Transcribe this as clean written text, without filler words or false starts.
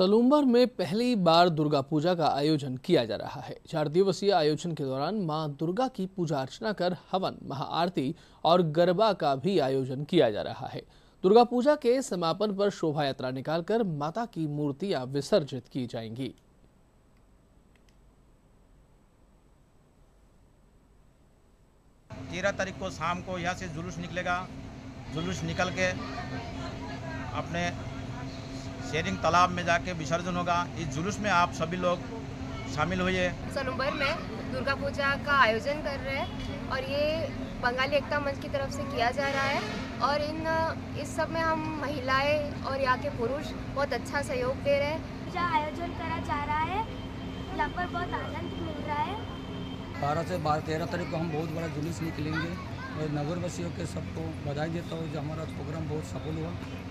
सलूम्बर में पहली बार दुर्गा पूजा का आयोजन किया जा रहा है। 4 दिवसीय आयोजन के दौरान मां दुर्गा की पूजा अर्चना कर हवन, महाआरती और गरबा का भी आयोजन किया जा रहा है। दुर्गा पूजा के समापन पर शोभा यात्रा निकालकर माता की मूर्तियां विसर्जित की जाएंगी। 13 तारीख को शाम को यहाँ से जुलूस निकलेगा। जुलूस निकल के अपने शेरिंग तालाब में जाके विसर्जन होगा। इस जुलूस में आप सभी लोग शामिल होइए। सलूम्बर में दुर्गा पूजा का आयोजन कर रहे हैं और ये बंगाली एकता मंच की तरफ से किया जा रहा है और इस सब में हम महिलाएं और यहाँ के पुरुष बहुत अच्छा सहयोग दे रहे हैं। पूजा आयोजन करा जा रहा है, यहाँ पर बहुत आनंद मिल रहा है। 12 से 13 तारीख को हम बहुत बड़ा जुलूस निकलेंगे और नगर वासियों के सबको बधाई देता हूँ जो हमारा प्रोग्राम बहुत सफल हुआ।